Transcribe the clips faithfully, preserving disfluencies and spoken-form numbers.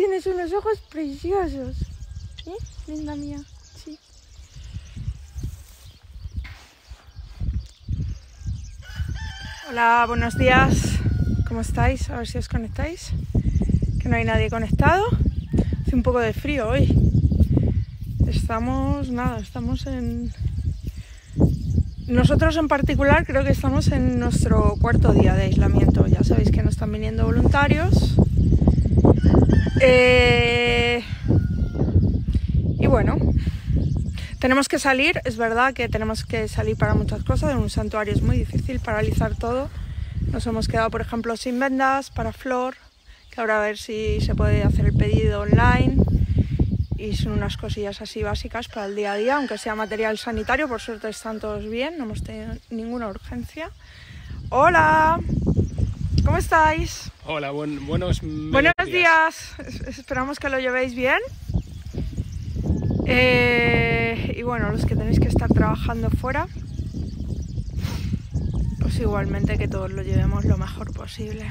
tienes unos ojos preciosos. ¿Eh? Linda mía, sí. Hola, buenos días. ¿Cómo estáis? A ver si os conectáis. Que no hay nadie conectado. Hace un poco de frío hoy. Estamos, nada, estamos en... Nosotros en particular creo que estamos en nuestro cuarto día de aislamiento. Ya sabéis que nos están viniendo voluntarios. Eh... Y bueno, tenemos que salir. Es verdad que tenemos que salir para muchas cosas. En un santuario es muy difícil paralizar todo. Nos hemos quedado, por ejemplo, sin vendas para Flor, que ahora a ver si se puede hacer el pedido online. Y son unas cosillas así básicas para el día a día, aunque sea material sanitario. Por suerte están todos bien, no hemos tenido ninguna urgencia. ¡Hola! ¿Cómo estáis? Hola, buen, buenos, buenos días. días. Esperamos que lo llevéis bien. Eh, y bueno, los que tenéis que estar trabajando fuera, pues igualmente que todos lo llevemos lo mejor posible.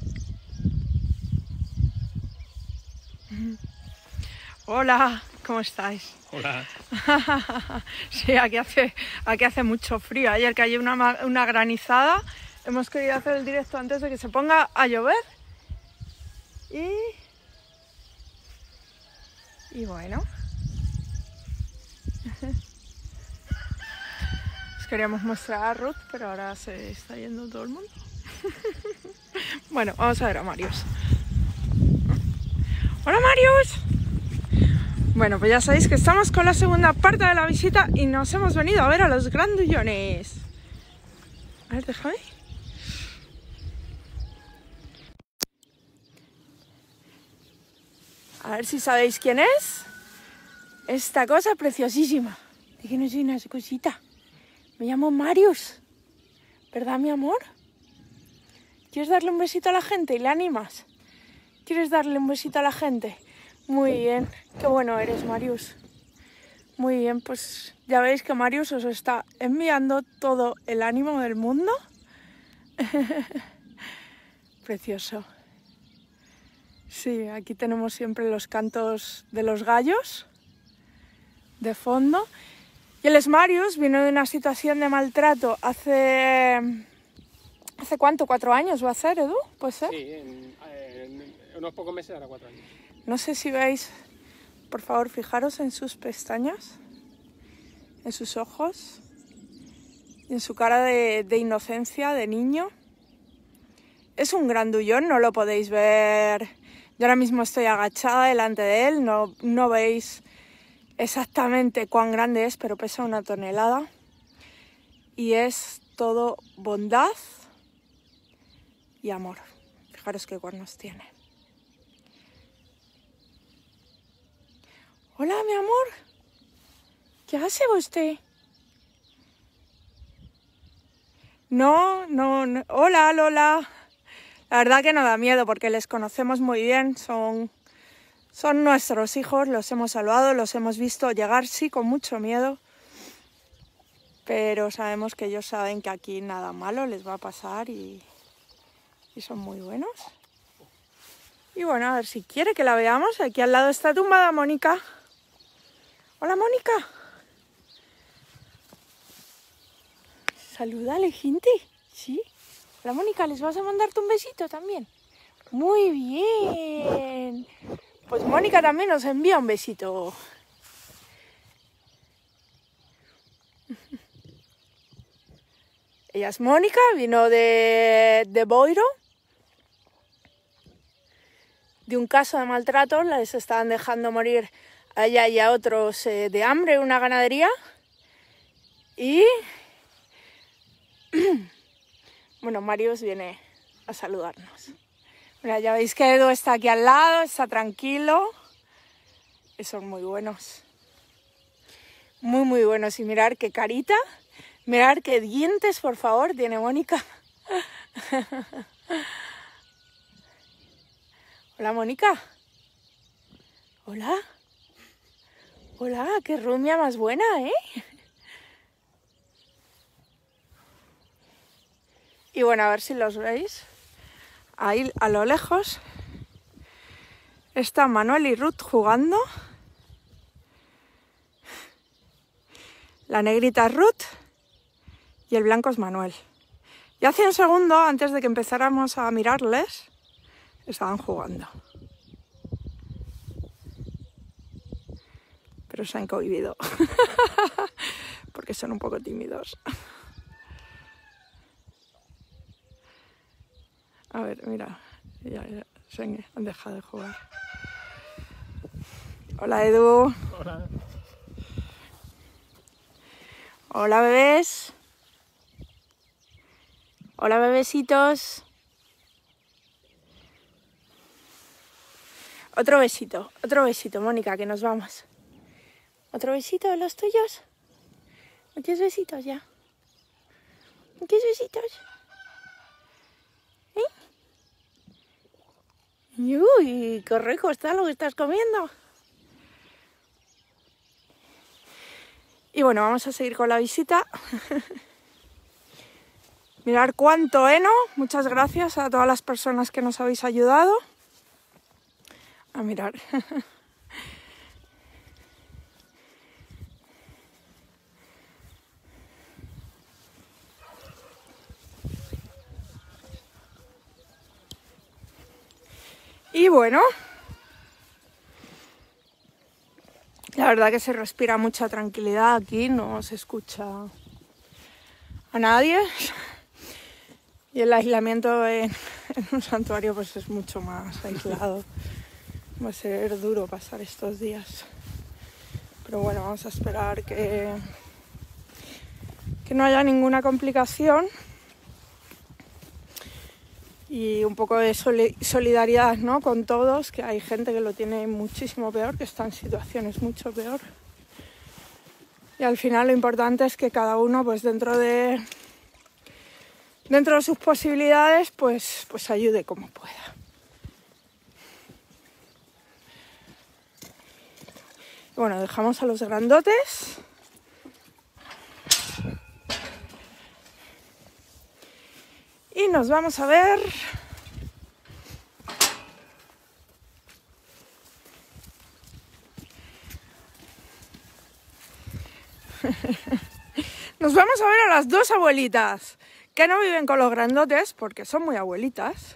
Hola, ¿cómo estáis? Hola. Sí, aquí hace, aquí hace mucho frío. Ayer cayó una, una granizada. Hemos querido hacer el directo antes de que se ponga a llover. Y... Y bueno. Os queríamos mostrar a Ruth, pero ahora se está yendo todo el mundo. Bueno, vamos a ver a Marius. ¡Hola, Marius! Bueno, pues ya sabéis que estamos con la segunda parte de la visita y nos hemos venido a ver a los grandullones. A ver, déjame. A ver si sabéis quién es. Esta cosa preciosísima. ¿De qué no soy una cosita? Me llamo Marius. ¿Verdad, mi amor? ¿Quieres darle un besito a la gente y le animas? ¿Quieres darle un besito a la gente? Muy bien, qué bueno eres, Marius. Muy bien, pues ya veis que Marius os está enviando todo el ánimo del mundo. Precioso. Sí, aquí tenemos siempre los cantos de los gallos de fondo. Y él es Marius, vino de una situación de maltrato hace... ¿Hace cuánto? ¿Cuatro años va a ser, Edu? ¿Puede ser? Sí, en, en unos pocos meses, ahora cuatro años. No sé si veis, por favor, fijaros en sus pestañas, en sus ojos, y en su cara de, de inocencia, de niño. Es un grandullón, no lo podéis ver. Yo ahora mismo estoy agachada delante de él, no, no veis exactamente cuán grande es, pero pesa una tonelada. Y es todo bondad y amor. Fijaros qué cuernos tiene. Hola, mi amor. ¿Qué hace usted? No, no, no. Hola, Lola. La verdad que no da miedo porque les conocemos muy bien. Son, son nuestros hijos, los hemos salvado, los hemos visto llegar, sí, con mucho miedo. Pero sabemos que ellos saben que aquí nada malo les va a pasar y, y son muy buenos. Y bueno, a ver si quiere que la veamos. Aquí al lado está tumbada Mónica. Hola, Mónica. Salúdale, gente. ¿Sí? Hola, Mónica, ¿les vas a mandarte un besito también? Muy bien. Pues Mónica también nos envía un besito. Ella es Mónica, vino de, de Boiro. De un caso de maltrato, les estaban dejando morir a ella y a otros eh, de hambre en una ganadería. Y bueno, Marius viene a saludarnos. Mira, ya veis que Edu está aquí al lado, está tranquilo. Y son muy buenos. Muy, muy buenos. Y mirar qué carita, mirar qué dientes, por favor, tiene Mónica. Hola, Mónica. Hola. Hola, qué rumia más buena, ¿eh? Y bueno, a ver si los veis. Ahí a lo lejos Están Manuel y Ruth jugando. La negrita es Ruth y el blanco es Manuel. Y hace un segundo, antes de que empezáramos a mirarles, estaban jugando. Pero se han cohibido, porque son un poco tímidos. A ver, mira, ya, ya se han dejado de jugar. Hola, Edu. Hola. Hola, bebés. Hola, bebesitos. Otro besito, otro besito, Mónica, que nos vamos. ¿Otro besito de los tuyos? ¿Muchos besitos ya? ¿Muchos besitos? ¿Eh? Uy, qué rico está lo que estás comiendo. Y bueno, vamos a seguir con la visita. Mirad cuánto heno. Muchas gracias a todas las personas que nos habéis ayudado. A mirar. Y bueno, la verdad que se respira mucha tranquilidad aquí, no se escucha a nadie. Y el aislamiento en, en un santuario pues es mucho más aislado. Va a ser duro pasar estos días. Pero bueno, vamos a esperar que, que no haya ninguna complicación. Y un poco de solidaridad, ¿no?, con todos, que hay gente que lo tiene muchísimo peor, que está en situaciones mucho peor. Y al final lo importante es que cada uno, pues dentro de, dentro de sus posibilidades, pues, pues ayude como pueda. Y bueno, dejamos a los grandotes. Y nos vamos a ver nos vamos a ver a las dos abuelitas que no viven con los grandotes porque son muy abuelitas.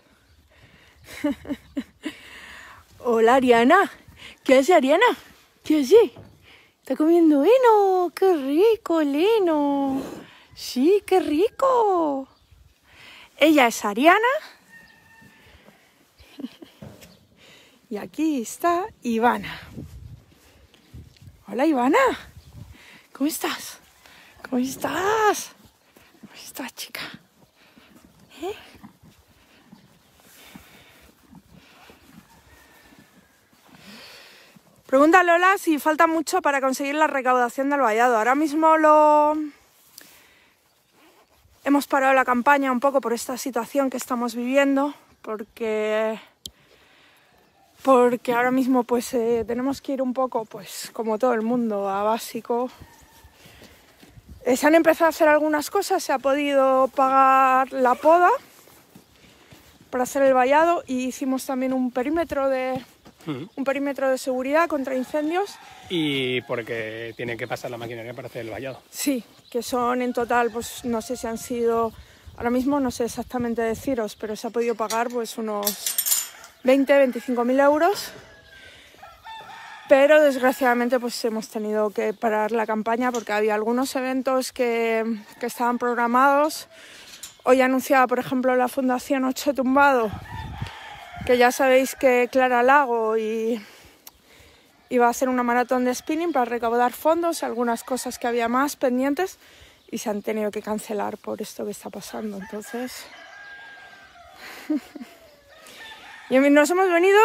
Hola, Ariana. ¿Qué hace, Ariana? ¿Qué hace? ¿Está comiendo heno? ¡Qué rico el heno! Sí, qué rico. Ella es Ariana. Y aquí está Ivana. Hola, Ivana. ¿Cómo estás? ¿Cómo estás? ¿Cómo estás, chica? ¿Eh? Pregunta Lola si falta mucho para conseguir la recaudación del vallado. Ahora mismo lo... hemos parado la campaña un poco por esta situación que estamos viviendo, porque, porque ahora mismo pues eh, tenemos que ir un poco, pues como todo el mundo, a básico. Eh, se han empezado a hacer algunas cosas, se ha podido pagar la poda para hacer el vallado y hicimos también un perímetro de, uh-huh. un perímetro de seguridad contra incendios. Y porque tiene que pasar la maquinaria para hacer el vallado. Sí, que son en total, pues no sé si han sido, ahora mismo no sé exactamente deciros, pero se ha podido pagar pues unos veinte a veinticinco mil euros. Pero desgraciadamente pues hemos tenido que parar la campaña porque había algunos eventos que, que estaban programados. Hoy anunciaba, por ejemplo, la Fundación Ocho Tumbado, que ya sabéis que Clara Lago y iba a hacer una maratón de spinning para recaudar fondos, algunas cosas que había más pendientes y se han tenido que cancelar por esto que está pasando. Entonces, y nos hemos venido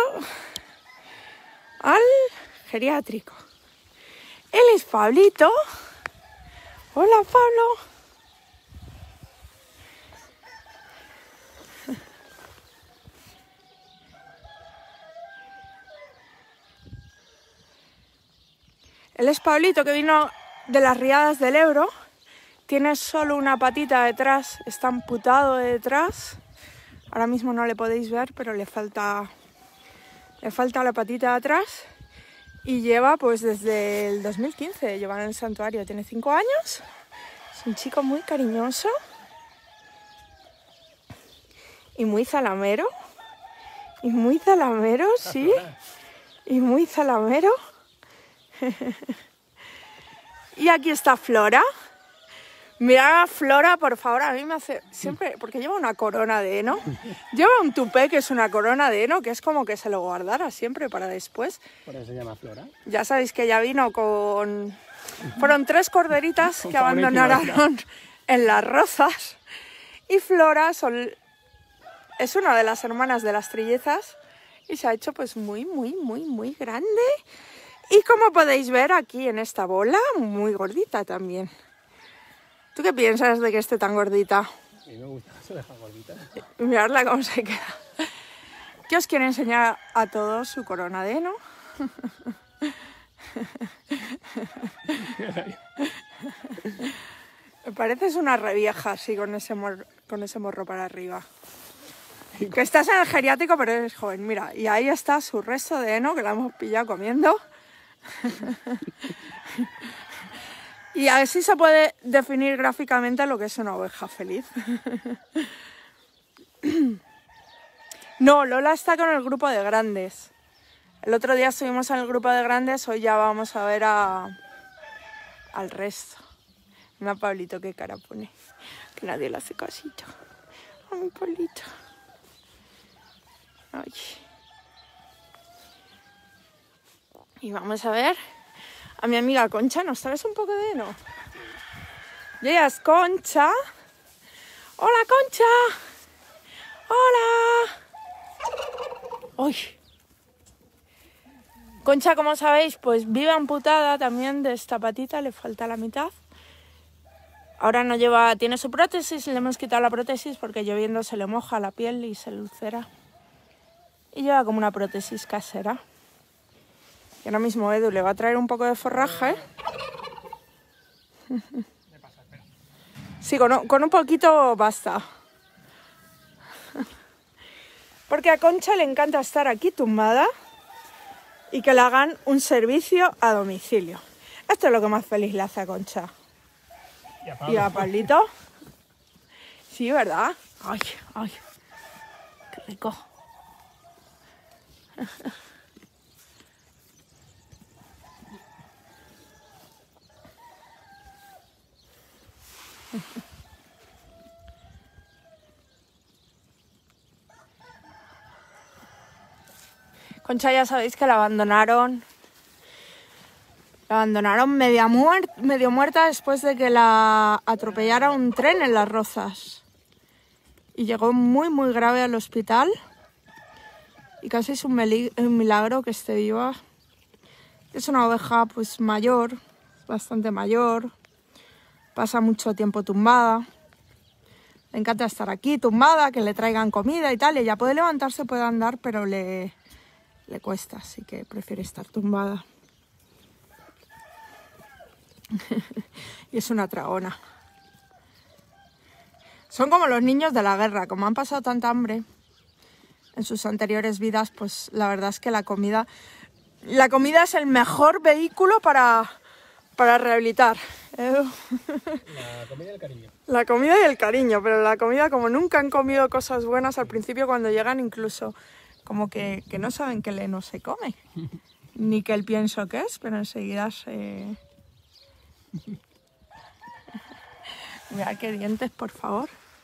al geriátrico. Él es Pablito. Hola, Pablo. Él es Pablito, que vino de las riadas del Ebro. Tiene solo una patita detrás, está amputado de detrás. Ahora mismo no le podéis ver, pero le falta, Le falta la patita de atrás y lleva pues desde el dos mil quince, lleva en el santuario, tiene cinco años, es un chico muy cariñoso y muy zalamero, y muy zalamero, sí, y muy zalamero. Y aquí está Flora. Mira, Flora, por favor, a mí me hace siempre, porque lleva una corona de heno, lleva un tupé que es una corona de heno, que es como que se lo guardara siempre para después. Por eso se llama Flora. Ya sabéis que ella vino con... Fueron tres corderitas que abandonaron en Las Rozas. Y Flora son... es una de las hermanas de las trillezas y se ha hecho pues muy, muy, muy, muy grande. Y como podéis ver aquí en esta bola, muy gordita también. ¿Tú qué piensas de que esté tan gordita? A mí me gusta, se deja gordita. Miradla cómo se queda. ¿Qué os quiere enseñar a todos su corona de heno? Me pareces una revieja así con ese, mor con ese morro para arriba. Que estás en el geriátrico pero eres joven, mira. Y ahí está su resto de heno que la hemos pillado comiendo. Y así se puede definir gráficamente lo que es una oveja feliz. No, Lola está con el grupo de grandes. El otro día estuvimos en el grupo de grandes, hoy ya vamos a ver a... al resto. Mira Pablito qué cara pone, que nadie le hace casito. A mi Pablito. Ay. Y vamos a ver a mi amiga Concha. ¿Nos traes un poco de heno? Y ella es Concha. ¡Hola, Concha! ¡Hola! ¡Uy! Concha, como sabéis, pues vive amputada también de esta patita, le falta la mitad. Ahora no lleva, tiene su prótesis, le hemos quitado la prótesis porque lloviendo se le moja la piel y se ulcera. Y lleva como una prótesis casera. Y ahora mismo Edu le va a traer un poco de forraje. Sí, con, con un poquito basta. Porque a Concha le encanta estar aquí tumbada y que le hagan un servicio a domicilio. Esto es lo que más feliz le hace a Concha. Y a, Pablo. ¿Y a Pablito? Sí, ¿verdad? Ay, ay, qué rico. Concha ya sabéis que la abandonaron, la abandonaron media muer medio muerta después de que la atropellara un tren en Las Rozas. Y llegó muy muy grave al hospital y casi es un, un milagro que esté viva. Es una oveja pues mayor, bastante mayor, pasa mucho tiempo tumbada. Le encanta estar aquí tumbada, que le traigan comida y tal. Ella puede levantarse, puede andar, pero le... le cuesta, así que prefiere estar tumbada. Y es una tragona. Son como los niños de la guerra, como han pasado tanta hambre en sus anteriores vidas, pues la verdad es que la comida, la comida es el mejor vehículo para, para rehabilitar. La comida y el cariño. La comida y el cariño, pero la comida, como nunca han comido cosas buenas al principio, cuando llegan incluso como que, que no saben que el heno se come, ni que el pienso que es, pero enseguida se... Mira qué dientes, por favor.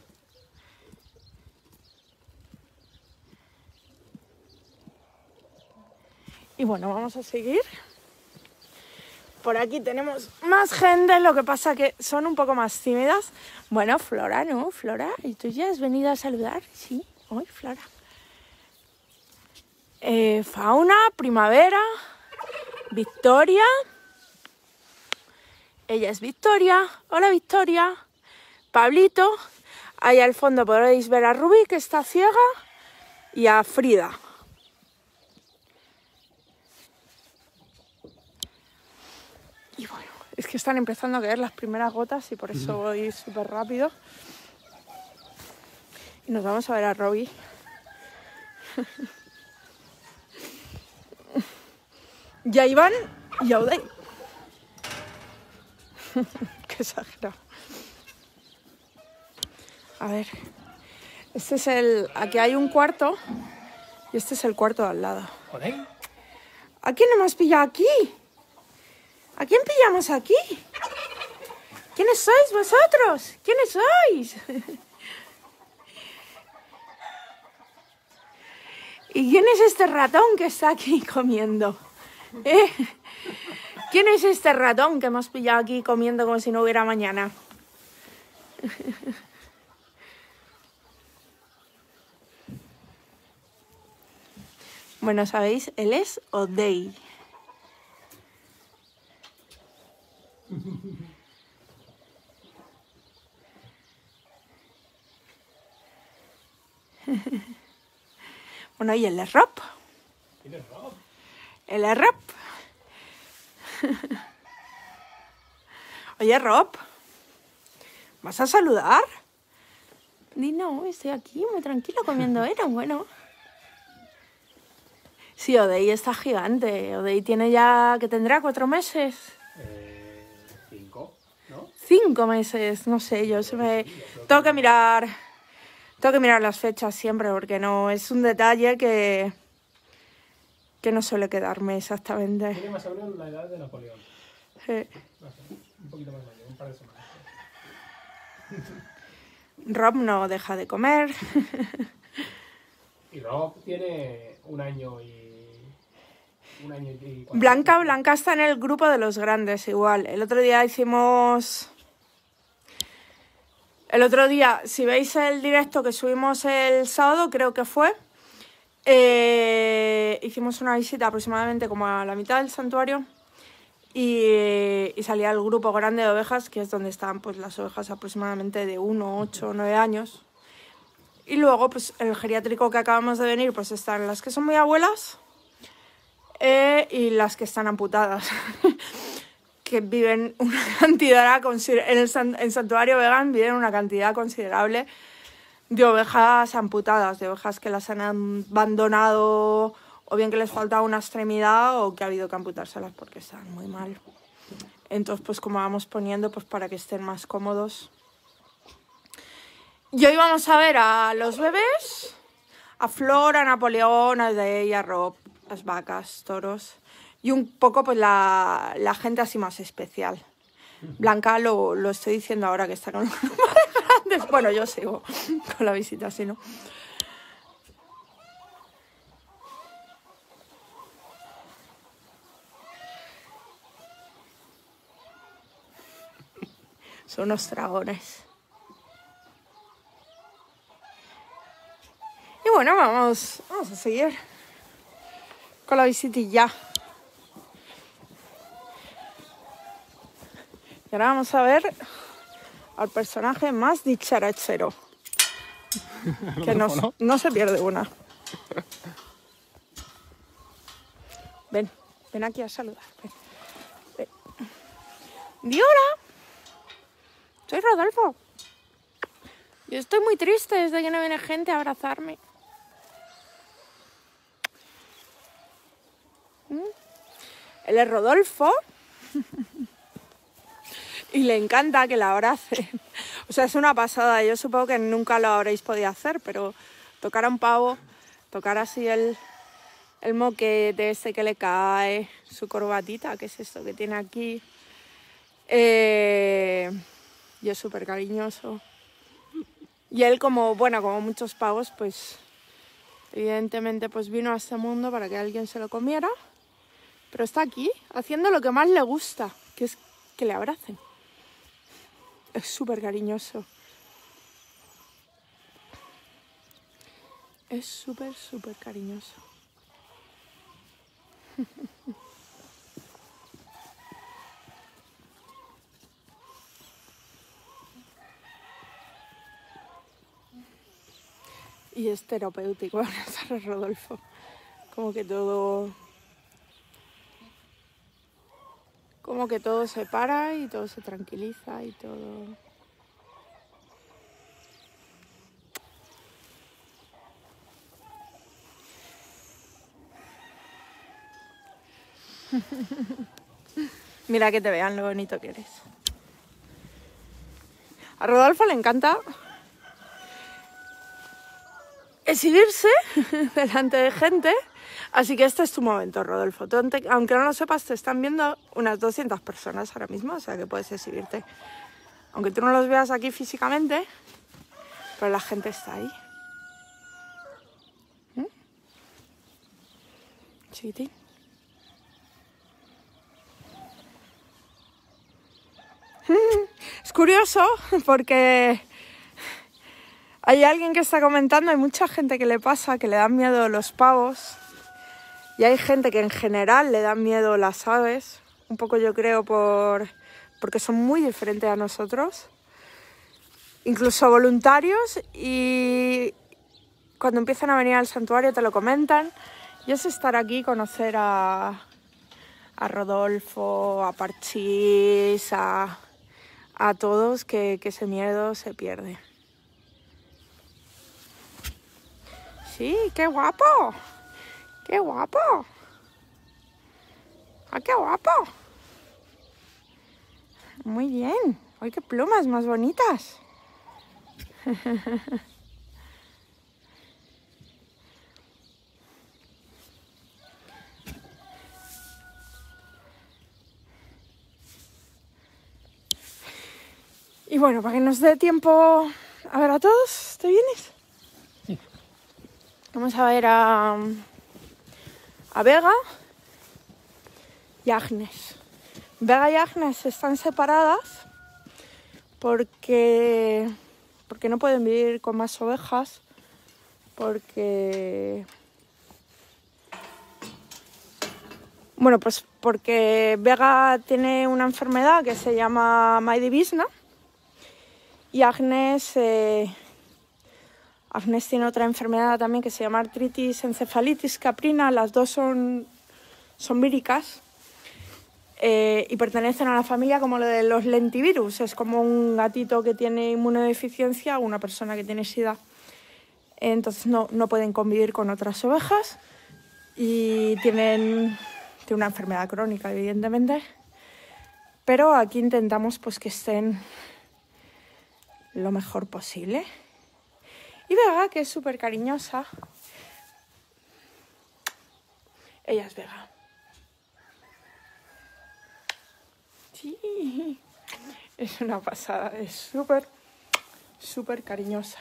Y bueno, vamos a seguir. Por aquí tenemos más gente, lo que pasa que son un poco más tímidas. Bueno, Flora, ¿no? Flora, ¿y tú ya has venido a saludar? Sí, hoy Flora. Eh, Fauna, Primavera, Victoria. Ella es Victoria. Hola, Victoria. Pablito. Ahí al fondo podréis ver a Rubí, que está ciega, y a Frida. Y bueno, es que están empezando a caer las primeras gotas y por eso voy súper rápido. Y nos vamos a ver a Robbie. Y a Iván y a Odey. Qué exagerado. A ver. Este es el... Aquí hay un cuarto. Y este es el cuarto de al lado. ¿Odey? ¿A quién hemos pillado aquí? ¿A quién pillamos aquí? ¿Quiénes sois vosotros? ¿Quiénes sois? ¿Y quién es este ratón que está aquí comiendo? ¿Eh? ¿Quién es este ratón que hemos pillado aquí comiendo como si no hubiera mañana? Bueno, ¿sabéis? Él es Odey. Bueno, y él es Rob. ¿Quién es Rob? Él es Rob. Oye, Rob, ¿vas a saludar? Di, no, estoy aquí muy tranquilo comiendo era, bueno. Sí, Odey está gigante. Odey tiene ya, que tendrá cuatro meses. Eh, cinco, ¿no? Cinco meses, no sé, yo se me... Tengo que mirar... Tengo que mirar las fechas siempre porque no... Es un detalle que... Que no suele quedarme exactamente. Tiene más o menos la edad de Napoleón. Sí. No sé, un poquito más mayor, un par de semanas. Rob no deja de comer. Y Rob tiene un año y... Un año y... cuatro Blanca, meses. Blanca está en el grupo de los grandes igual. El otro día hicimos... El otro día, si veis el directo que subimos el sábado, creo que fue, eh, hicimos una visita aproximadamente como a la mitad del santuario y, y salía el grupo grande de ovejas, que es donde están pues las ovejas aproximadamente de uno, ocho, nueve años. Y luego pues el geriátrico que acabamos de venir pues están las que son muy abuelas eh, y las que están amputadas. Que viven una cantidad, en el san, en santuario vegan viven una cantidad considerable de ovejas amputadas, de ovejas que las han abandonado o bien que les falta una extremidad o que ha habido que amputárselas porque están muy mal. Entonces, pues como vamos poniendo, pues para que estén más cómodos. Y hoy vamos a ver a los bebés, a Flor, a Napoleón, a Odey, a Rob, las vacas, toros... Y un poco pues la, la gente así más especial. Blanca lo, lo estoy diciendo ahora que está con los más grandes. Bueno, yo sigo con la visita, si no. Son unos dragones. Y bueno, vamos, vamos a seguir con la visitilla. Y ahora vamos a ver al personaje más dicharachero. Que no, ¿no? no se pierde una. Ven, ven aquí a saludar. Ven. Ven. Di hola. Soy Rodolfo. Yo estoy muy triste desde que no viene gente a abrazarme. ¿Mm? Él es Rodolfo. Y le encanta que la abracen. O sea, es una pasada. Yo supongo que nunca lo habréis podido hacer, pero tocar a un pavo, tocar así el, el moquete ese que le cae, su corbatita, que es esto que tiene aquí. Eh, y es súper cariñoso. Y él, como, bueno, como muchos pavos, pues evidentemente pues vino a este mundo para que alguien se lo comiera. Pero está aquí, haciendo lo que más le gusta, que es que le abracen. Es súper cariñoso. Es súper, súper cariñoso. Y es terapéutico abrazar a Rodolfo. Como que todo... Como que todo se para y todo se tranquiliza y todo... Mira que te vean lo bonito que eres. A Rodolfo le encanta exhibirse delante de gente, así que este es tu momento, Rodolfo. Tú, aunque no lo sepas, te están viendo unas doscientas personas ahora mismo, o sea que puedes exhibirte. Aunque tú no los veas aquí físicamente, pero la gente está ahí. ¿Mm? Chiquitín. Es curioso porque hay alguien que está comentando, hay mucha gente que le pasa, que le dan miedo los pavos, y hay gente que en general le dan miedo las aves, un poco yo creo por, porque son muy diferentes a nosotros, incluso voluntarios, y cuando empiezan a venir al santuario te lo comentan, y es estar aquí, conocer a, a Rodolfo, a Parchís, a... a todos, que, que ese miedo se pierde. Sí, qué guapo, qué guapo. ¡Ah, qué guapo! Muy bien. ¡Ay, qué plumas más bonitas! Y bueno, para que nos dé tiempo a ver a todos, ¿te vienes? Sí. Vamos a ver a, a Vega y Agnes. Vega y Agnes están separadas porque, porque no pueden vivir con más ovejas, porque... Bueno, pues porque Vega tiene una enfermedad que se llama Maidivizna, y Agnes, eh, Agnes tiene otra enfermedad también que se llama artritis encefalitis caprina. Las dos son, son víricas eh, y pertenecen a la familia como lo de los lentivirus. Es como un gatito que tiene inmunodeficiencia o una persona que tiene sida. Entonces no, no pueden convivir con otras ovejas y tienen, tienen una enfermedad crónica, evidentemente. Pero aquí intentamos pues que estén lo mejor posible. Y Vega, que es súper cariñosa. Ella es Vega. Sí, es una pasada, es súper, súper cariñosa.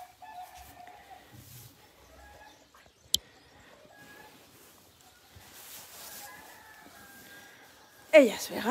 Ella es Vega.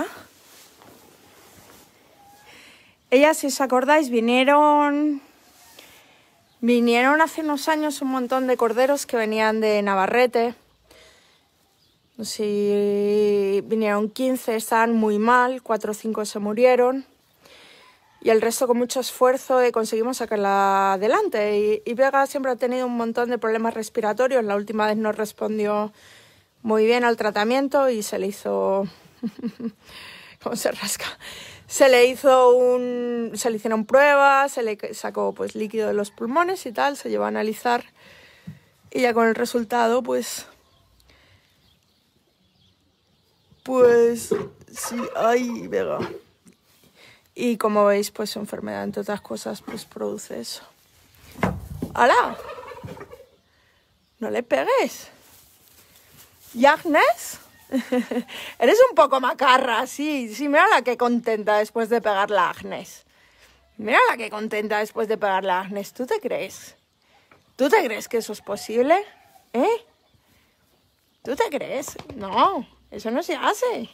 Ellas, si os acordáis, vinieron, vinieron hace unos años un montón de corderos que venían de Navarrete. No sé si vinieron quince, estaban muy mal, cuatro o cinco se murieron. Y el resto, con mucho esfuerzo, eh, conseguimos sacarla adelante. Y, y Vega siempre ha tenido un montón de problemas respiratorios. La última vez no respondió muy bien al tratamiento y se le hizo... ¿Cómo se rasca? Se le hizo un, se le hicieron pruebas, se le sacó pues líquido de los pulmones y tal, se llevó a analizar y ya con el resultado pues, pues sí, ay, Vega. Y como veis pues su enfermedad, entre otras cosas, pues produce eso. ¡Hala! No le pegues. ¿Y Agnes? Eres un poco macarra, sí, sí, mira la que contenta después de pegarle a Agnes. Mira la que contenta después de pegarle a Agnes. ¿Tú te crees? ¿Tú te crees que eso es posible? ¿Eh? ¿Tú te crees? No, eso no se hace.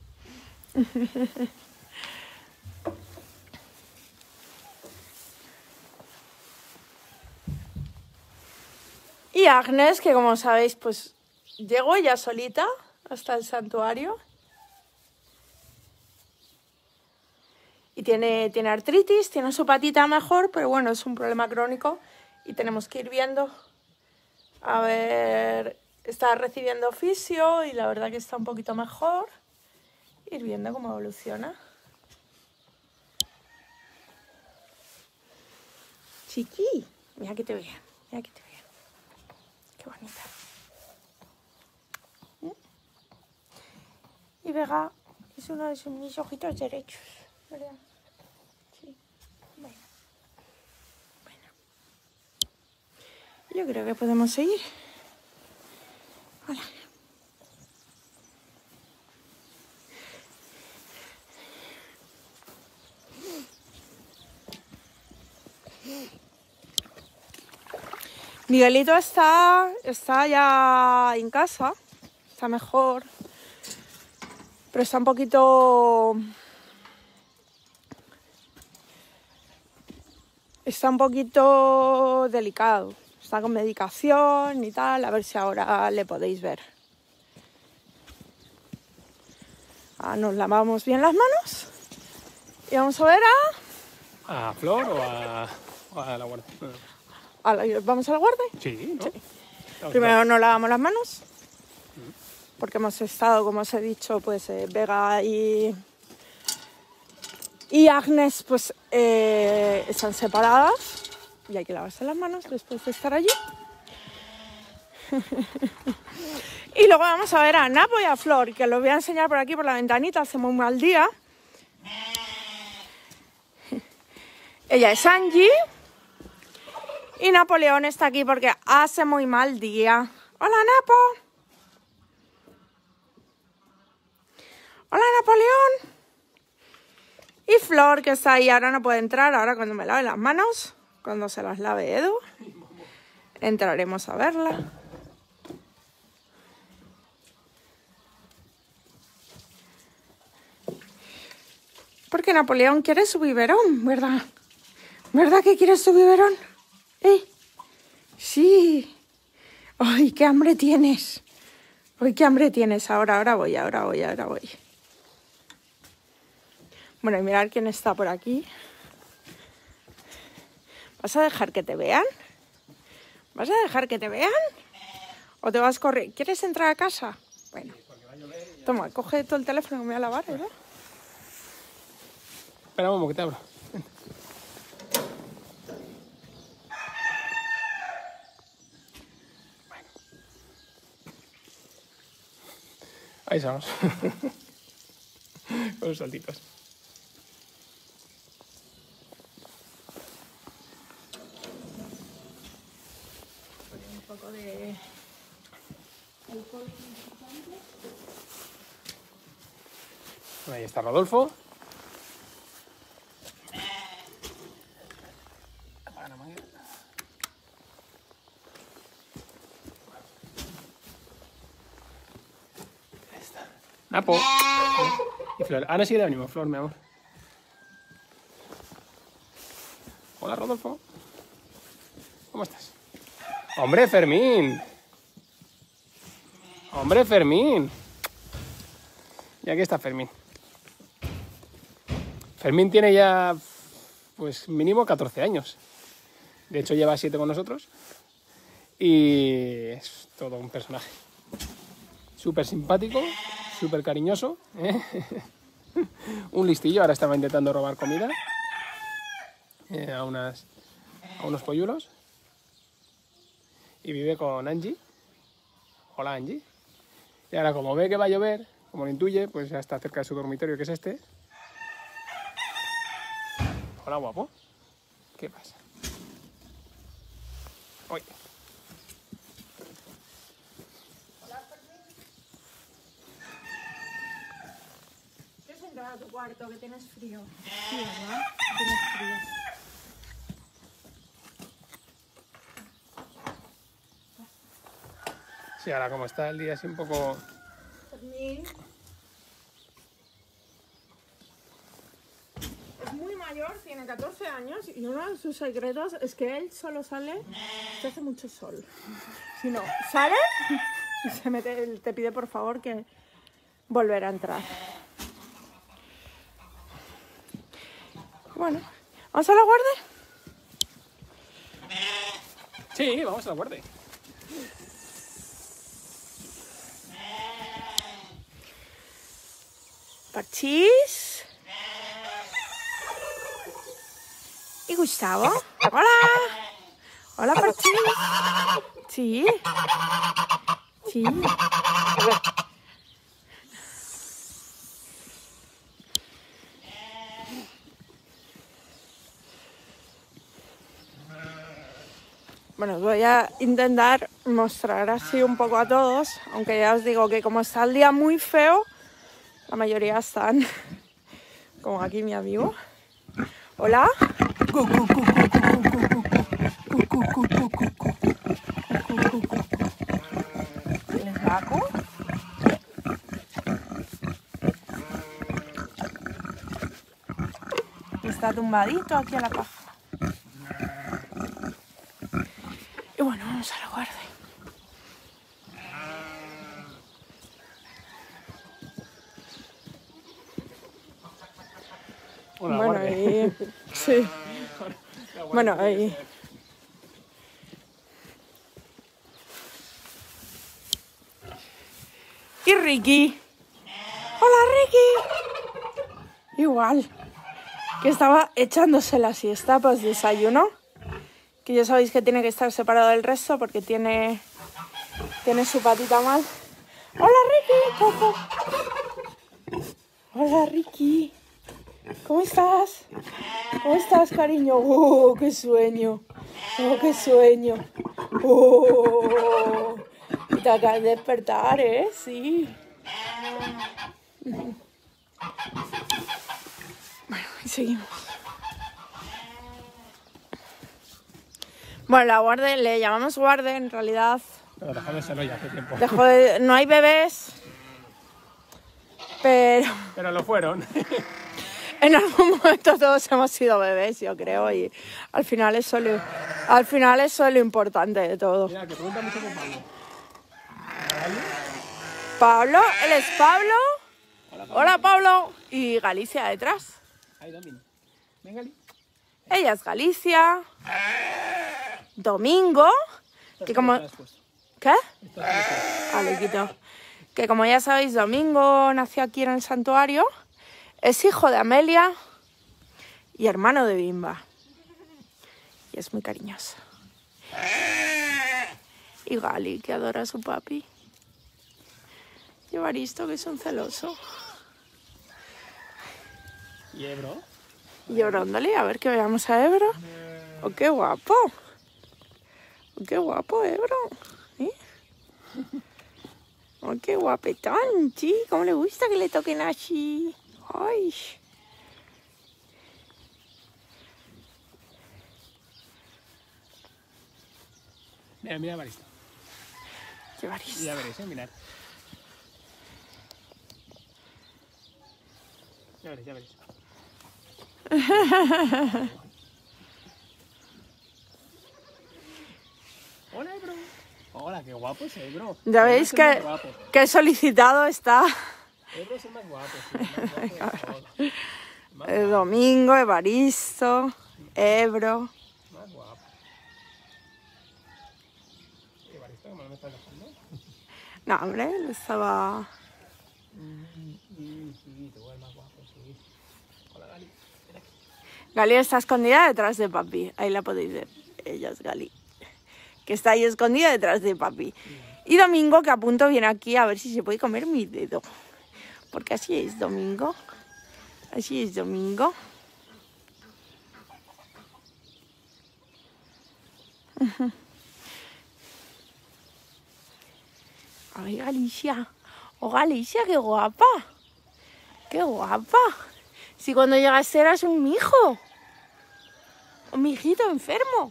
Y Agnes, que como sabéis, pues llegó ella solita hasta el santuario. Y tiene, tiene artritis, tiene su patita mejor, pero bueno, es un problema crónico y tenemos que ir viendo. A ver, está recibiendo fisio y la verdad que está un poquito mejor. Ir viendo cómo evoluciona. Chiqui, mira que te vean, mira que te vean. Qué bonita. Vega es uno de mis ojitos derechos, ¿verdad? Sí. Bueno. Bueno. Yo creo que podemos seguir. Hola. Miguelito está, está ya en casa, está mejor, pero está un poquito, está un poquito delicado, está con medicación y tal, a ver si ahora le podéis ver. Ahora nos lavamos bien las manos y vamos a ver a... ¿A Flor o a, o a la guardia? a la, ¿vamos a la guardia? Sí, ¿no? Sí. Primero nos lavamos las manos, porque hemos estado, como os he dicho, pues eh, Vega y, y Agnes pues eh, están separadas y hay que lavarse las manos después de estar allí. Y luego vamos a ver a Napo y a Flor, que los voy a enseñar por aquí por la ventanita, hace muy mal día. Ella es Angie y Napoleón está aquí porque hace muy mal día. Hola, Napo. Hola, Napoleón. Y Flor, que está ahí, ahora no puede entrar. Ahora cuando me lave las manos, cuando se las lave Edu, entraremos a verla. Porque Napoleón quiere su biberón, ¿verdad? ¿Verdad que quieres tu biberón? ¿Eh? Sí. ¡Ay, qué hambre tienes! ¡Ay, qué hambre tienes! Ahora, ahora voy, ahora voy, ahora voy. Bueno, y mirad quién está por aquí. ¿Vas a dejar que te vean? ¿Vas a dejar que te vean? ¿O te vas a correr? ¿Quieres entrar a casa? Bueno. Toma, coge todo el teléfono que me voy a lavar, ¿verdad? Espera, vamos, que te abro. Bueno. Ahí estamos. Con los saltitos. Un poco de alcohol. Ahí está Rodolfo. Napo. Y Flor. Ahora sí le venimos, Flor, mi amor. Hola, Rodolfo. ¿Cómo estás? ¡Hombre, Fermín! ¡Hombre, Fermín! Y aquí está Fermín. Fermín tiene ya, pues, mínimo catorce años. De hecho, lleva siete con nosotros. Y es todo un personaje. Súper simpático, súper cariñoso, ¿eh? Un listillo. Ahora estaba intentando robar comida eh, a, unas, a unos polluelos. Y vive con Angie. Hola, Angie. Y ahora, como ve que va a llover, como lo intuye, pues ya está cerca de su dormitorio, que es este. Hola, guapo. ¿Qué pasa? Uy. ¿Quieres entrar a tu cuarto? Que tienes frío. Sí, ¿verdad? Tienes frío. Sí, ahora como está el día así un poco... Fermín. Es muy mayor, tiene catorce años y uno de sus secretos es que él solo sale si hace mucho sol. Si no, sale y se mete, te pide por favor que volver a entrar. Bueno, ¿vamos a la guardia? Sí, vamos a la guardia. Parchís. ¿Y Gustavo? Hola. Hola, Parchís. Sí. Sí. Bueno, os voy a intentar mostrar así un poco a todos, aunque ya os digo que como está el día muy feo, la mayoría están como aquí mi amigo. Hola. ¿Tienes Baku? Está tumbadito aquí a la caja. Y bueno, vamos a la guardia. Una Bueno, guardia. ahí... Sí. Bueno, ahí... Y Ricky. ¡Hola, Ricky! Igual. Que estaba echándose la siesta, pues desayuno. Que ya sabéis que tiene que estar separado del resto porque tiene... Tiene su patita mal. ¡Hola, Ricky! Coco. ¡Hola, Ricky! ¿Cómo estás? ¿Cómo estás, cariño? ¡Oh, qué sueño! ¡Oh, qué sueño! ¡Oh! Te acabas de despertar, ¿eh? Sí. Bueno, y seguimos. Bueno, la guardia, le llamamos guardia, en realidad... Pero dejó de serlo ya hace tiempo. Dejó de, no hay bebés, pero... Pero lo fueron. En algún momento todos hemos sido bebés, yo creo, y al final eso es lo, al final eso es lo importante de todo. Mira, que pregunta mucho por Pablo. Pablo, él es Pablo. Hola, Pablo. Hola, Pablo. Y Galicia detrás. Ahí, Domin. Venga, Ali. Ella es Galicia. Domingo, que como... ¿Qué? Ah, le quito. Que como ya sabéis, Domingo nació aquí en el santuario. Es hijo de Amelia y hermano de Bimba. Y es muy cariñoso. Y Gali, que adora a su papi. Y Evaristo, que es un celoso. ¿Y Ebro? Y Ebróndole, a ver que veamos a Ebro. ¡Oh, qué guapo! ¡Oh, qué guapo, Ebro! ¿Eh? ¡Oh, qué guapetón! Sí, ¿cómo le gusta que le toquen así? ¡Ay! Mira, mira, Evaristo. ¡Qué Evaristo! Ya veréis, eh, mirad. Ya veréis, ya veréis. Hola, Ebro. Hola, qué guapo es Ebro. Ya veis que, que solicitado está. Ebro es el más guapo, sí, el más guapo de todos. Más El guapo, Domingo, Evaristo, Ebro. más guapo. Evaristo, ¿cómo no me estás dejando? No, hombre, él estaba... Sí, sí, tú eres más guapo, sí. Hola, Gali. Ven aquí. Gali está escondida detrás de papi. Ahí la podéis ver. Ella es Gali. Que está ahí escondida detrás de papi. Y Domingo, que a punto viene aquí a ver si se puede comer mi dedo. Porque así es Domingo. Así es Domingo. Ay, Galicia. Oh, Galicia, qué guapa. Qué guapa. Si cuando llegaste eras un mijo. Un mijito enfermo.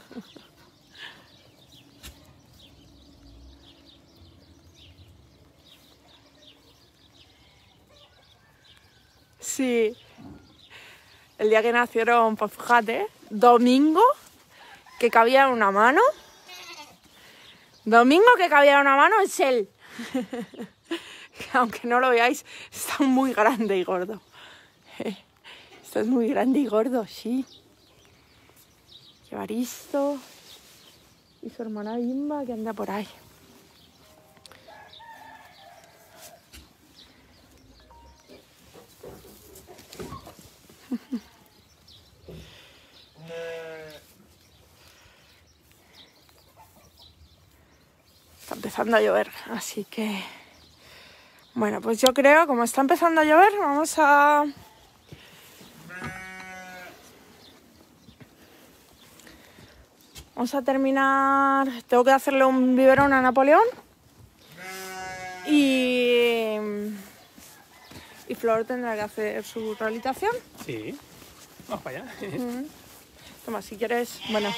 Sí. El día que nacieron, pues fíjate, Domingo, que cabía en una mano. Domingo, que cabía en una mano, es él. Aunque no lo veáis, está muy grande y gordo. Está muy grande y gordo, sí. Y Evaristo y su hermana Bimba, que anda por ahí. Está empezando a llover, así que... Bueno, pues yo creo, como está empezando a llover, vamos a... Vamos a terminar... Tengo que hacerle un biberón a Napoleón. Y... Y Flor tendrá que hacer su rehabilitación. Sí. Vamos para allá. Mm. Toma, si quieres... Bueno.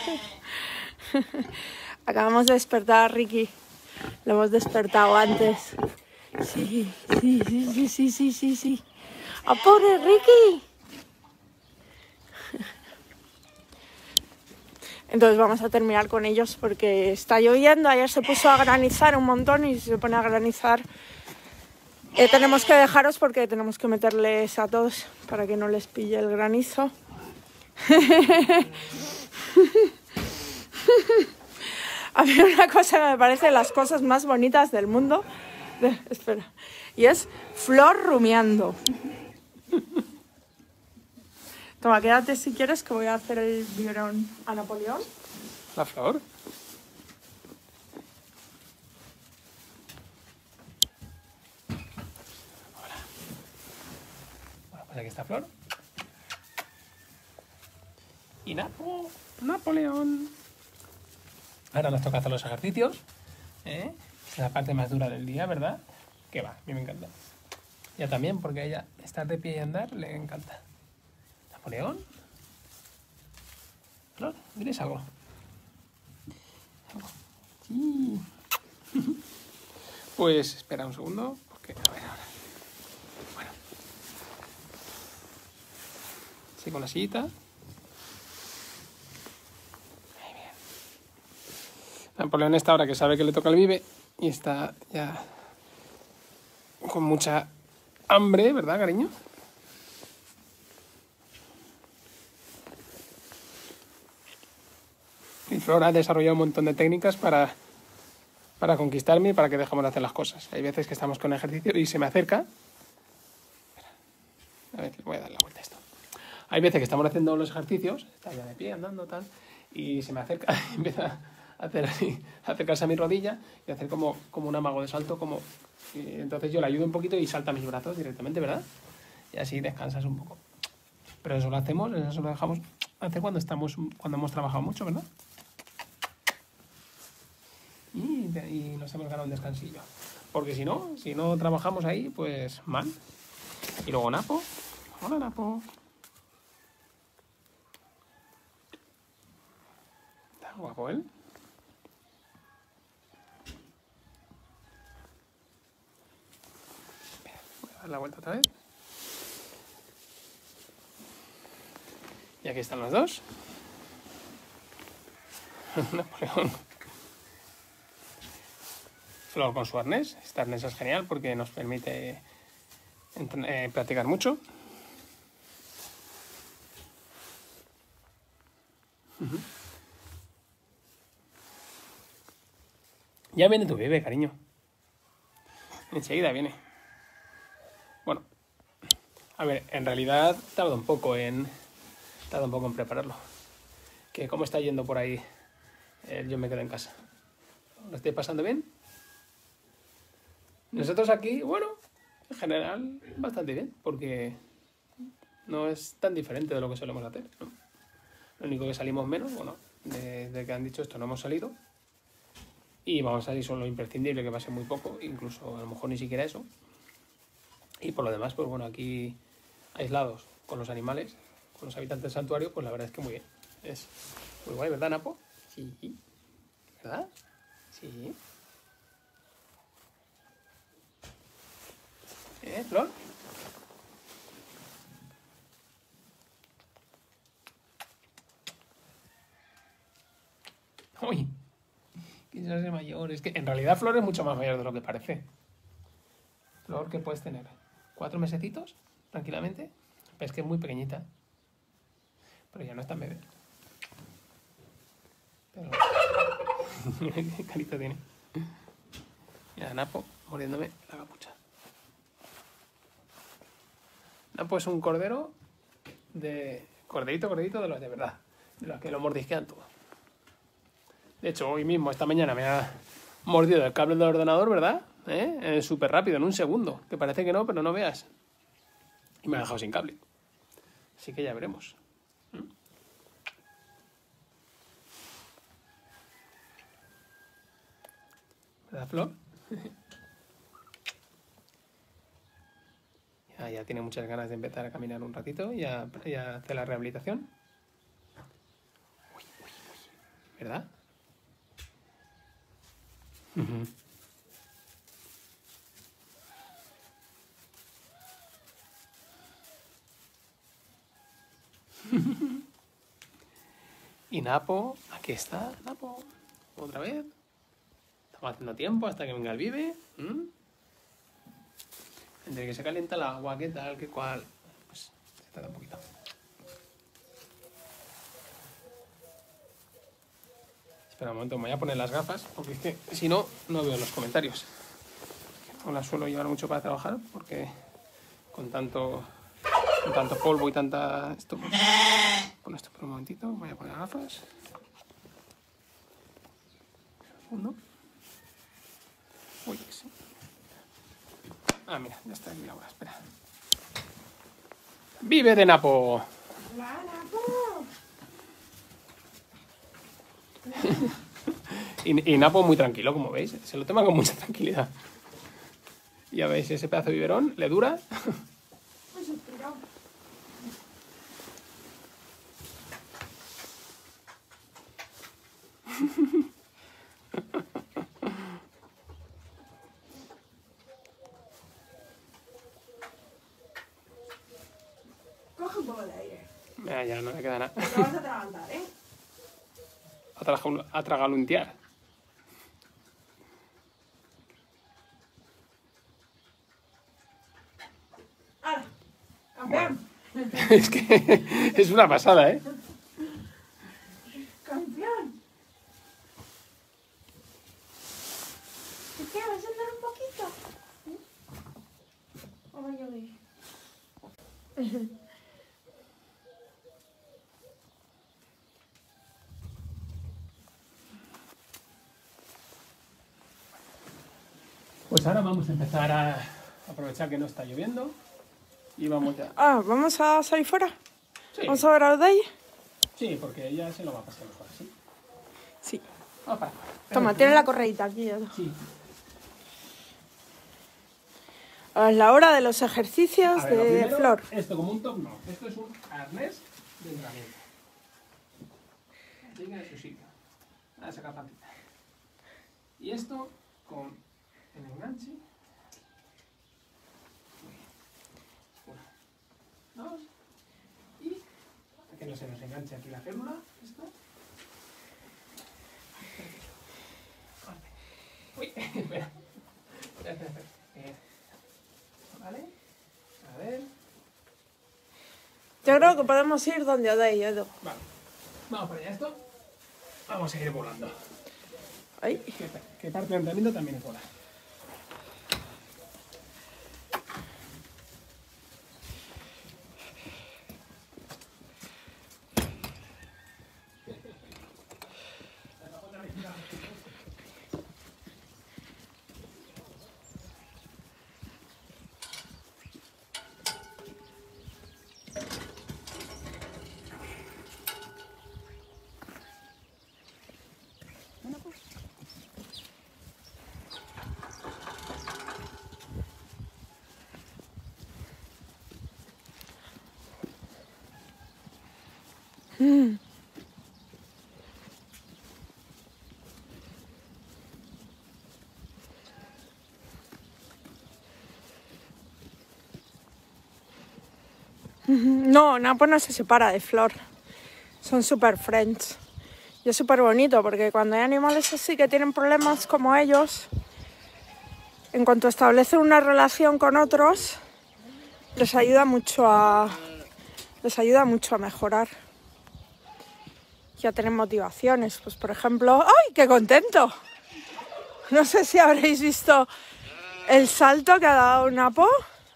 Acabamos de despertar a Ricky. Lo hemos despertado antes. Sí, sí, sí, sí, sí, sí, sí, sí. ¡Ah, pobre Ricky! Entonces vamos a terminar con ellos porque está lloviendo. Ayer se puso a granizar un montón y si se pone a granizar eh, tenemos que dejaros porque tenemos que meterles a todos para que no les pille el granizo. A mí una cosa que me parece de las cosas más bonitas del mundo, de, espera, y es Flor rumiando. Toma, quédate si quieres que voy a hacer el biberón a Napoleón. La Flor. Hola. Bueno, pues aquí está Flor. Y Napo, Napoleón. Ahora nos toca hacer los ejercicios. ¿eh? Es la parte más dura del día, ¿verdad? Que va, a mí me encanta. Ya también, porque a ella estar de pie y andar le encanta. Napoleón. Flor, ¿quieres algo? Sí. Pues espera un segundo, porque a ver ahora. Bueno. Sí, con la sillita. Napoleón está ahora que sabe que le toca el bibe y está ya con mucha hambre, ¿verdad, cariño? Y Flor ha desarrollado un montón de técnicas para, para conquistarme y para que dejemos de hacer las cosas. Hay veces que estamos con ejercicio y se me acerca. A ver, le voy a dar la vuelta a esto. Hay veces que estamos haciendo los ejercicios, está ya de pie, andando, tal, y se me acerca y empieza a hacer así, a acercarse a mi rodilla y hacer como, como un amago de salto, como... Y entonces yo le ayudo un poquito y salta a mis brazos directamente, ¿verdad? Y así descansas un poco. Pero eso lo hacemos, eso lo dejamos hacer cuando estamos, cuando hemos trabajado mucho, ¿verdad? Y, y nos hemos ganado un descansillo. Porque si no, si no trabajamos ahí, pues mal. Y luego Napo. Hola, Napo. Está guapo él. Voy a dar la vuelta otra vez. Y aquí están los dos. Napoleón. Flor con su arnés. Este arnés es genial porque nos permite eh, practicar mucho. Uh-huh. Ya viene tu bebé, cariño. Enseguida viene. Bueno, a ver, en realidad tarda un poco en tarda un poco en prepararlo. Que cómo está yendo por ahí, eh, yo me quedo en casa. ¿Lo estoy pasando bien? Nosotros aquí, bueno, en general, bastante bien, porque no es tan diferente de lo que solemos hacer, ¿no? Lo único que salimos menos, bueno, desde que han dicho esto no hemos salido. Y vamos a salir solo lo imprescindible, que va a ser muy poco, incluso a lo mejor ni siquiera eso. Y por lo demás, pues bueno, aquí aislados con los animales, con los habitantes del santuario, pues la verdad es que muy bien. Es muy guay, ¿verdad, Napo? Sí. ¿Verdad? Sí. ¿Eh, Flor? Uy, que se hace mayor. Es que en realidad Flor es mucho más mayor de lo que parece. Flor, ¿qué puedes tener? ¿Cuatro mesecitos? Tranquilamente. Pero es que es muy pequeñita. Pero ya no es tan bebé. Pero... ¿Qué carita tiene? Mira, Napo mordiéndome la capucha. Napo es un cordero de... Corderito, corderito de los de verdad. De los que lo mordisquean todo. De hecho, hoy mismo, esta mañana, me ha mordido el cable del ordenador, ¿verdad? ¿Eh? Eh, súper rápido, en un segundo. Que parece que no, pero no veas. Y me ha dejado sin cable. Así que ya veremos. ¿Mm? ¿Verdad, Flor? ya, ya tiene muchas ganas de empezar a caminar un ratito y a, y a hacer la rehabilitación. Uy, uy, uy. ¿Verdad? Y Napo, aquí está, Napo, otra vez. Estamos haciendo tiempo hasta que venga el Vive. ¿Mm? Entre que se calienta el agua, qué tal, qué cual, pues se tarda un poquito. Espera un momento, me voy a poner las gafas, porque es que si no, no veo los comentarios. No las suelo llevar mucho para trabajar, porque con tanto... con tanto polvo y tanta... esto, pues... Pon esto por un momentito, voy a poner gafas. Uno. Uy, sí. Ah, mira, ya está aquí ahora, espera. ¡Vive de Napo! ¡Hola, Napo! y, y Napo muy tranquilo, como veis. Se lo toma con mucha tranquilidad. Ya veis, ese pedazo de biberón le dura... Coge un poco de aire. Mira, ya no le queda nada. Te vas a atragantar, ¿eh? A, traga- a tragaluntear. ¡Hala! ¡Campeón! Es que es una pasada, ¿eh? ¡Campeón! ¿Y qué? ¿Vas a andar un poquito? ¿Eh? ¿O va a llover? Pues ahora vamos a empezar a aprovechar que no está lloviendo y vamos ya. Ah, ¿vamos a salir fuera? Sí, ¿Vamos a ver a Odey? sí, porque ella se lo va a pasar mejor así. Sí. Vamos para. Toma, tiene la correíta aquí. Sí. Ahora es la hora de los ejercicios A ver, lo de primero, Flor. esto como un top no. Esto es un arnés de entrenamiento. Venga de su sitio. A sacar patita. Y esto con el enganche. Uno, dos. Y para que no se nos enganche aquí la férula. Esto. Uy, espera. Espera, espera, espera. Eh, ¿Vale? A ver. Yo creo que podemos ir donde Odey, Edu. Vale. Vamos para allá esto. Vamos a ir volando. Ay. Que, que parte del entrenamiento también es volar. Mm. No, Napo no se separa de Flor. Son super friends. Y es súper bonito porque cuando hay animales así que tienen problemas como ellos, en cuanto establecen una relación con otros, les ayuda mucho a, les ayuda mucho a mejorar. Y a tener motivaciones. Pues por ejemplo, ¡ay, qué contento! No sé si habréis visto el salto que ha dado Napo.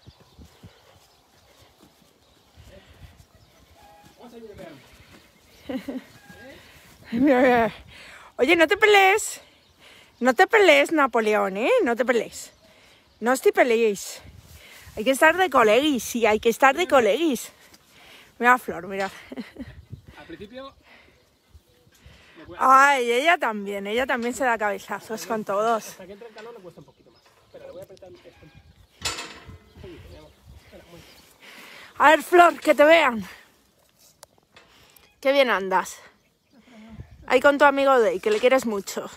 Mira, mira. Oye, no te pelees. No te pelees, Napoleón, ¿eh? No te pelees. No os te peleéis. Hay que estar de coleguis, sí, hay que estar de coleguis. Mira, Flor, mira. Al principio Ay, ella también, ella también se da cabezazos con todos. Hasta que entre el calor le cuesta un poquito más. Espera, le voy a apretar esto. Un poquito, mi amor. Espera, muy bien. A ver, Flor, que te vean. Qué bien andas. Ahí con tu amigo Day, que le quieres mucho.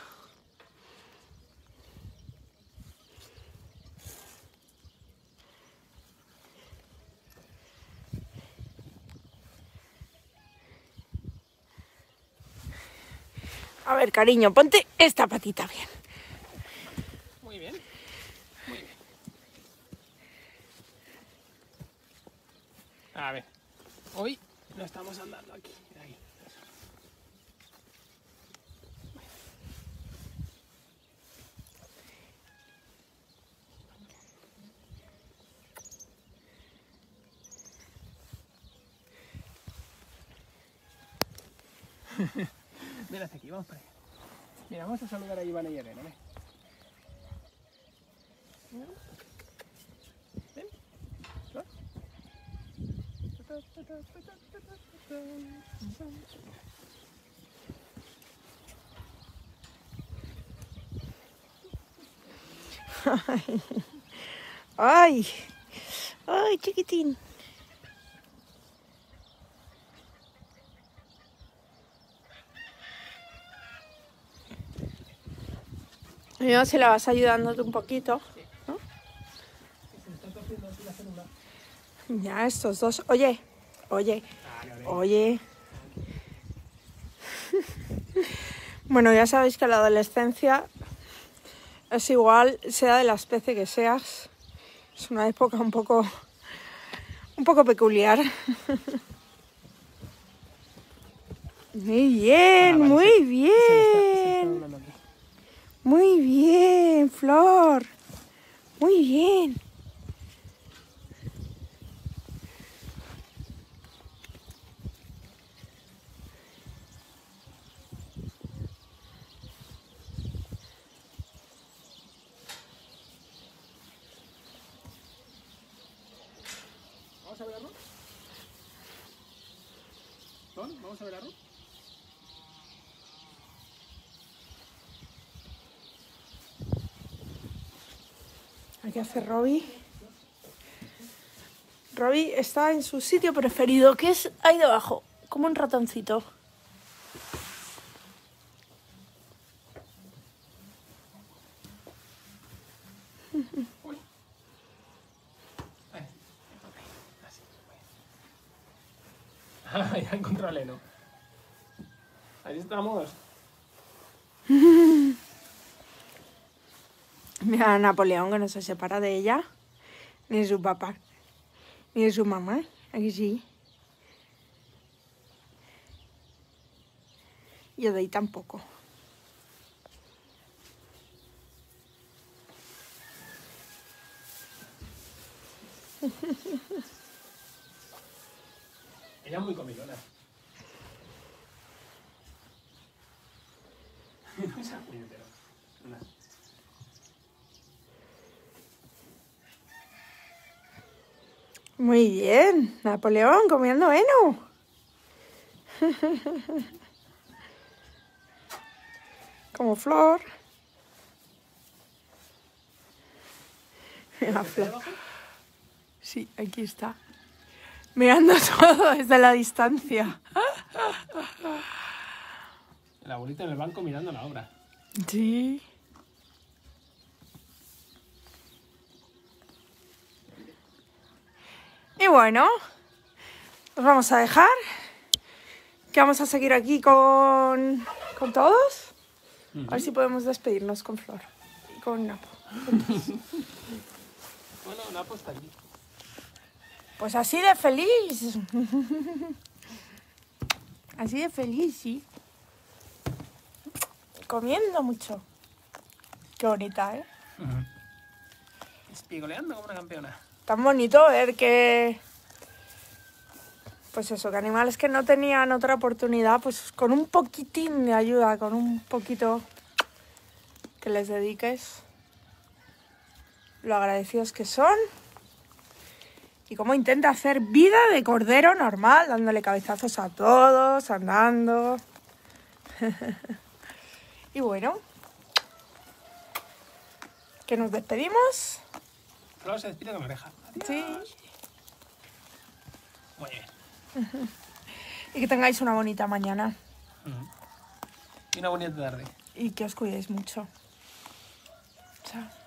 A ver, cariño, ponte esta patita bien. Muy bien. Muy bien. A ver. Hoy no estamos andando aquí. Ahí. Ven hacia aquí, vamos para allá. Mira, vamos a saludar a Iván y Elena, ¿ves? Ven. ¿Flor? Ay, ay, chiquitín. Yo se la vas ayudando tú un poquito, ¿no? Ya, estos dos. Oye, oye, oye. Bueno, ya sabéis que la adolescencia es igual, sea de la especie que seas. Es una época un poco, un poco peculiar. Muy bien, Ah, vale, muy se- bien. se le está- se le está hablando aquí. Muy bien, Flor. Muy bien. ¿Vamos a ver a Ruth? ¿Ton? ¿Vamos a ver a Ruth? ¿Qué hace Robbie? Robbie está en su sitio preferido, que es ahí debajo, como un ratoncito. Uy. Ahí. Así. Ah, ya encontré a Leno. Ahí estamos. Mira a Napoleón, que no se separa de ella, ni de su papá, ni de su mamá. Aquí sí. Y de ahí tampoco. Ella es muy comilona. No se ha puñetero. Anda. Muy bien, Napoleón comiendo heno. Como Flor. Mira, Flor. Sí, aquí está. Mirando todo desde la distancia. La abuelita en el banco mirando la obra. Sí. Y bueno, os vamos a dejar. Que vamos a seguir aquí con, con todos. A ver si podemos despedirnos con Flor y con Napo. Bueno, Napo está aquí. Pues así de feliz. Así de feliz, sí. Comiendo mucho. Qué bonita, ¿eh? Espigoleando como una campeona. Tan bonito ver que... Pues eso, que animales que no tenían otra oportunidad, pues con un poquitín de ayuda, con un poquito que les dediques, lo agradecidos que son. Y cómo intenta hacer vida de cordero normal, dándole cabezazos a todos, andando. Y bueno, que nos despedimos. Flor se despide con oreja. Adiós. Sí. Muy bien. Y que tengáis una bonita mañana. Uh-huh. Y una bonita tarde. Y que os cuidéis mucho. Chao.